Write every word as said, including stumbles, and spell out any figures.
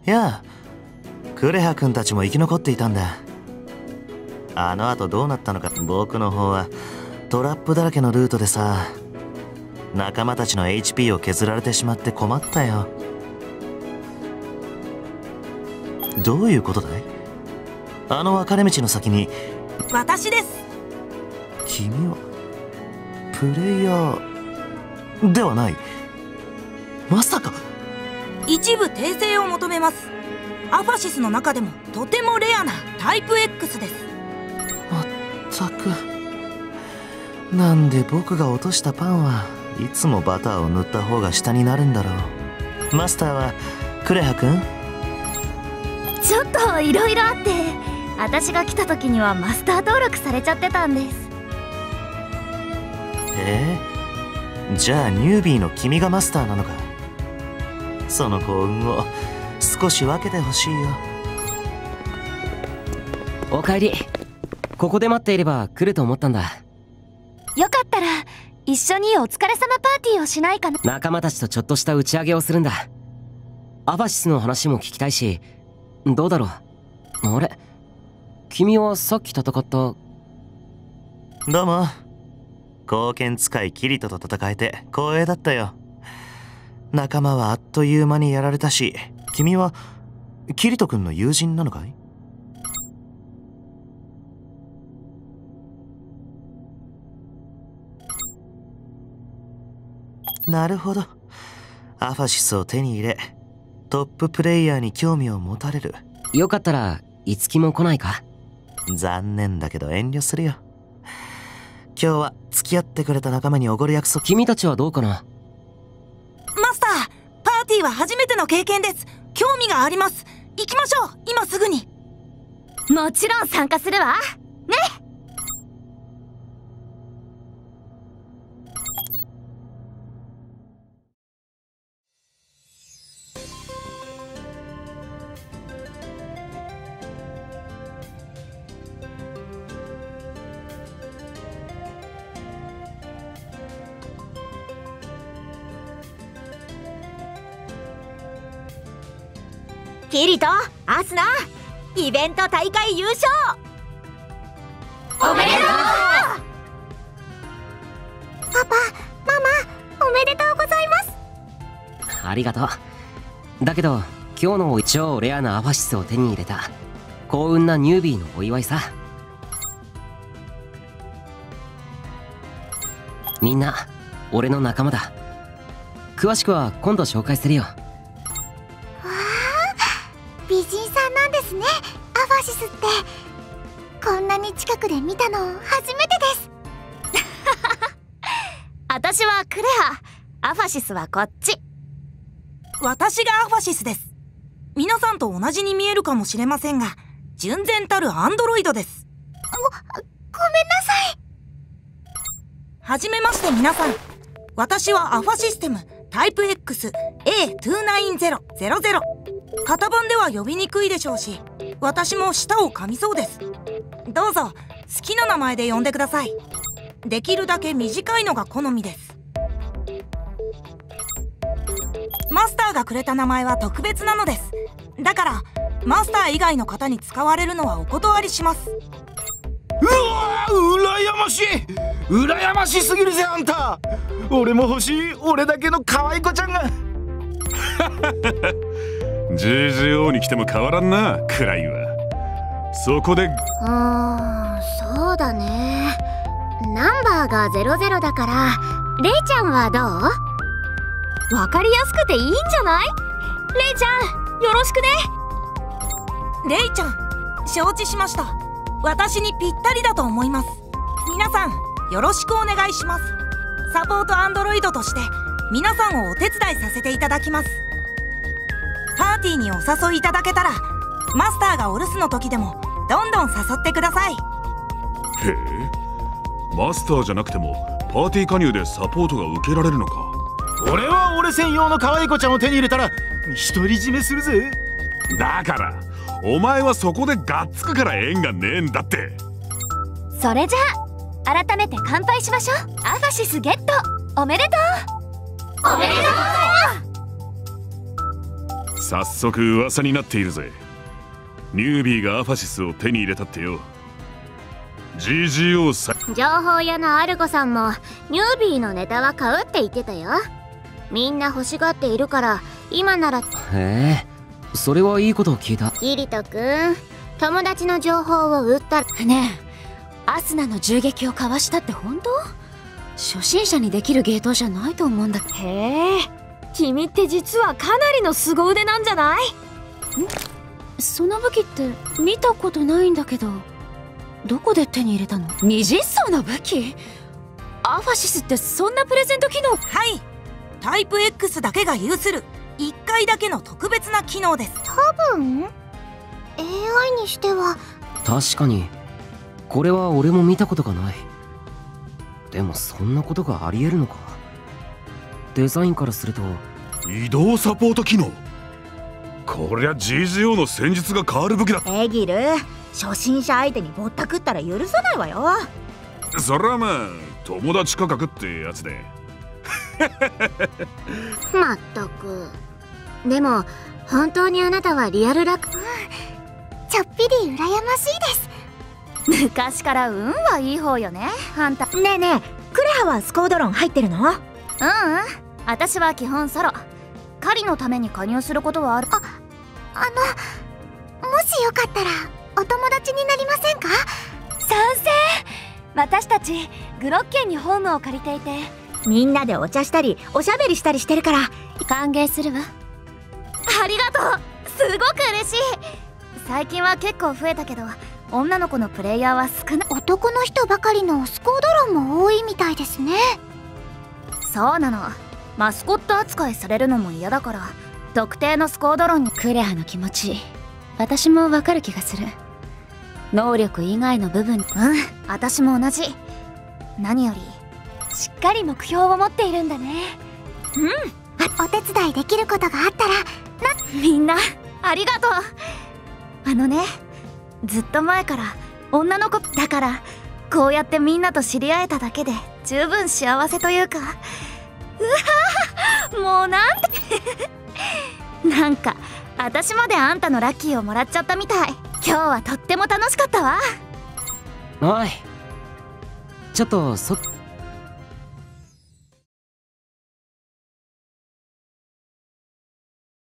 いや、クレハ君たちも生き残っていたんだ。あの後どうなったのか。僕の方はトラップだらけのルートでさ、仲間たちの エイチピー を削られてしまって困ったよ。どういうことだい？あの分かれ道の先に。 私です。 君はプレイヤーではない。まさか。 一部訂正を求めます。アファシスの中でもとてもレアなタイプ X です。 まったく、なんで僕が落としたパンはいつもバターを塗った方が下になるんだろう。マスターはクレハ君？ ちょっといろいろあって、私が来た時にはマスター登録されちゃってたんです。 えー、じゃあニュービーの君がマスターなのか。その幸運を少し分けてほしいよ。 おかえり。ここで待っていれば来ると思ったんだ。 よかったら一緒にお疲れ様パーティーをしないかな。 仲間たちとちょっとした打ち上げをするんだ。アファシスの話も聞きたいし、どうだろう。あれ、君はさっき戦った。 どうも。貢献使いキリトと戦えて光栄だったよ。仲間はあっという間にやられたし、君はキリト君の友人なのかい？なるほど。アファシスを手に入れ、トッププレイヤーに興味を持たれる。 よかったらいつきも来ないか？ 残念だけど遠慮するよ。今日は付き合ってくれた仲間におごる約束。 君たちはどうかな？ マスター、パーティーは初めての経験です。興味があります。行きましょう、今すぐに。 もちろん参加するわね。キリト、アスナ、イベント大会優勝おめでとう。パパ、ママ、おめでとうございます。 ありがとう。だけど今日の超レアなアファシスを手に入れた幸運なニュービーのお祝いさ。みんな俺の仲間だ。詳しくは今度紹介するよ。 美人さんなんですね、アファシスって。こんなに近くで見たの初めてです。私はクレハ、アファシスはこっち。 私がアファシスです。皆さんと同じに見えるかもしれませんが、純然たるアンドロイドです。 ご、ごめんなさい。 はじめまして皆さん。私はアファシステムタイプ エックスエーにーきゅうゼロゼロゼロ。型番では呼びにくいでしょうし、私も舌を噛みそうです。どうぞ好きな名前で呼んでください。できるだけ短いのが好みです。マスターがくれた名前は特別なのです。だからマスター以外の方に使われるのはお断りします。 うわー、羨ましい。羨ましすぎるぜあんた。俺も欲しい。俺だけの可愛い子ちゃんが。 ジージーオー に来ても変わらんな、クライは。そこでうーん、そうだね。ナンバーがゼロゼロだから、レイちゃんはどう？わかりやすくていいんじゃない？レイちゃん、よろしくね。 レイちゃん、承知しました。私にぴったりだと思います。皆さんよろしくお願いします。サポートアンドロイドとして皆さんをお手伝いさせていただきます。パーティーにお誘いいただけたら、マスターがお留守の時でもどんどん誘ってください。へえ、マスターじゃなくてもパーティー加入でサポートが受けられるのか。 俺は俺専用の可愛い子ちゃんを手に入れたら独り占めするぜ。 だからお前はそこでがっつくから縁がねえんだって。 それじゃあ改めて乾杯しましょう。アファシスゲットおめでとう。おめでとうございます。 早速噂になっているぜ。ニュービーがアファシスを手に入れたってよ。 ジージーオー さ情報屋のアルゴさんもニュービーのネタは買うって言ってたよ。みんな欲しがっているから今なら。 へえ、それはいいことを聞いた。 キリト君、友達の情報を売ったらねえ、アスナの銃撃をかわしたって本当？初心者にできる芸当じゃないと思うんだ。へえ、君って実はかなりの凄腕なんじゃない？ん？その武器って見たことないんだけど、どこで手に入れたの？二実装の武器？アファシスってそんなプレゼント機能？ はい、タイプ X だけが有するいっかいだけの特別な機能です。 多分 エーアイ にしては。 確かにこれは俺も見たことがない。でもそんなことがありえるのか。デザインからすると移動サポート機能。こりゃ ジージーオー の戦術が変わる武器だ。 エギル、初心者相手にぼったくったら許さないわよ。 それはまあ友達価格ってやつで。 まったく。でも本当にあなたはリアルラック、うん、ちょっぴり羨ましいです。 昔から運はいい方よね、あんた。 ねえねえ、クレハはスコードロン入ってるの？うんうん、 私は基本ソロ。狩りのために加入することはある。 あ、あの、もしよかったらお友達になりませんか？ 賛成。私たちグロッケンにホームを借りていて、 みんなでお茶したりおしゃべりしたりしてるから。 歓迎するわ。ありがとう、すごく嬉しい。最近は結構増えたけど女の子のプレイヤーは少ない。 男の人ばかりのスコードロンも多いみたいですね。 そうなの。マスコット扱いされるのも嫌だから特定のスコードロンに。クレハの気持ち私もわかる気がする。能力以外の部分。うん、私も同じ。何よりしっかり目標を持っているんだね。 うん、お手伝いできることがあったらな。 みんなありがとう。あのね、ずっと前から女の子だから、こうやってみんなと知り合えただけで十分幸せというか。うわー、もうなんてなんか私まであんたのラッキーをもらっちゃったみたい。今日はとっても楽しかったわ。 おい、ちょっとそ